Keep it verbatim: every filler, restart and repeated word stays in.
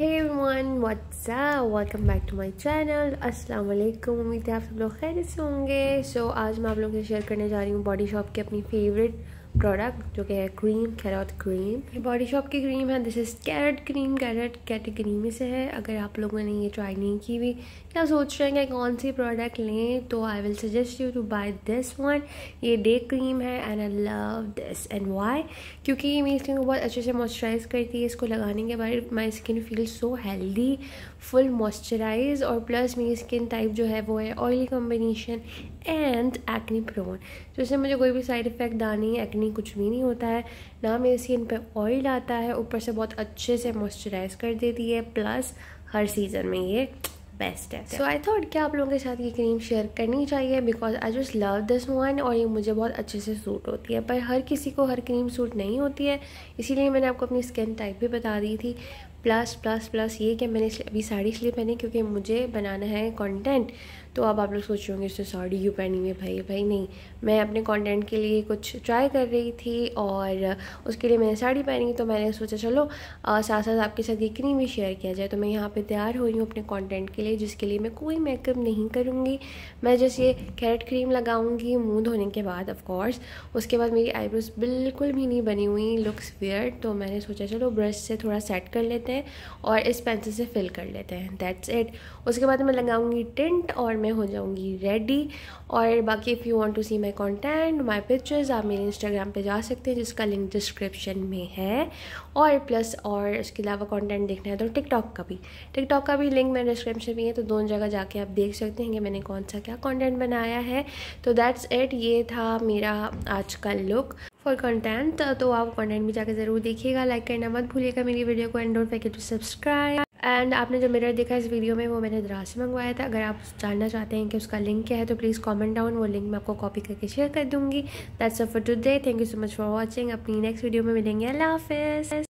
Hey everyone, what's up? Welcome back to my channel. अस्सलाम वालेकुम। उम्मीद है आप सब लोग खैरियत से होंगे। सो so, आज मैं आप लोगों के शेयर करने जा रही हूँ बॉडी शॉप की अपनी फेवरेट प्रोडक्ट जो कि है क्रीम, कैरेट क्रीम। ये बॉडी शॉप की क्रीम है। This is carrot cream. Carrot category में से है। अगर आप लोगों ने ये ट्राई नहीं की हुई या सोच रहे हैं कि कौन सी प्रोडक्ट लें, तो I will suggest you to buy this one. ये डे क्रीम है and I love this. And why? क्योंकि ये मेरी स्किन को बहुत अच्छे से मॉइस्चराइज करती है। इसको लगाने के बाद my skin feel so healthy, full moisturise, और प्लस मेरी स्किन टाइप जो है वो है oily combination and acne prone. तो इससे मुझे कोई भी साइड इफ़ेक्ट नहीं, एक्ने कुछ भी नहीं होता है, ना मेरी स्किन पे ऑयल आता है, ऊपर से बहुत अच्छे से मॉइस्चराइज कर देती है, प्लस हर सीज़न में ये बेस्ट है। सो आई थॉट कि आप लोगों के साथ ये क्रीम शेयर करनी चाहिए because I just love this one, और ये मुझे बहुत अच्छे से सूट होती है। पर हर किसी को हर क्रीम सूट नहीं होती है, इसीलिए मैंने आपको अपनी स्किन टाइप भी बता दी थी। प्लस प्लस प्लस ये कि मैंने अभी साड़ी इसलिए पहनी क्योंकि मुझे बनाना है कंटेंट। तो अब आप लोग सोच रहे होंगे इससे साड़ी क्यों पहनी है भाई भाई नहीं, मैं अपने कंटेंट के लिए कुछ ट्राई कर रही थी और उसके लिए मैंने साड़ी पहनी। तो मैंने सोचा चलो साथ साथ आपके साथ ये क्रीम भी शेयर किया जाए। तो मैं यहाँ पे तैयार हुई हूँ अपने कंटेंट के लिए, जिसके लिए मैं कोई मेकअप नहीं करूँगी। मैं जस्ट ये कैरेट क्रीम लगाऊँगी मुँह धोने के बाद, ऑफ कोर्स। उसके बाद मेरी आईब्रोज बिल्कुल भी नहीं बनी हुई, लुक्स वियर्ड। तो मैंने सोचा चलो ब्रश से थोड़ा सेट कर लेते हैं और इस पेंसिल से फिल कर लेते हैं। That's it. उसके बाद मैं लगाऊंगी टिंट और मैं हो जाऊंगी रेडी। और बाकी if you want to see my content, my pictures, आप मेरे इंस्टाग्राम पे जा सकते हैं जिसका लिंक डिस्क्रिप्शन में है। और प्लस और इसके अलावा कंटेंट देखना है तो टिकटॉक का भी टिकटॉक का भी लिंक मेरे डिस्क्रिप्शन में है। तो दोनों जगह जाके आप देख सकते हैं कि मैंने कौन सा क्या कंटेंट बनाया है। तो दैट्स इट। ये था मेरा आज का लुक फॉर कंटेंट। तो आप कंटेंट भी जाकर ज़रूर देखिएगा, लाइक करना मत भूलिएगा मेरी वीडियो को, and don't forget to subscribe. And आपने जो मिरर देखा इस वीडियो में वो मैंने दराज से मंगवाया था। अगर आप जानना चाहते हैं कि उसका लिंक क्या है तो प्लीज़ कमेंट डाउन, वो लिंक मैं आपको कॉपी करके शेयर कर दूँगी। That's all for today. Thank you so much for watching. अपनी नेक्स्ट वीडियो में मिलेंगे। अल्लाह हाफिज़।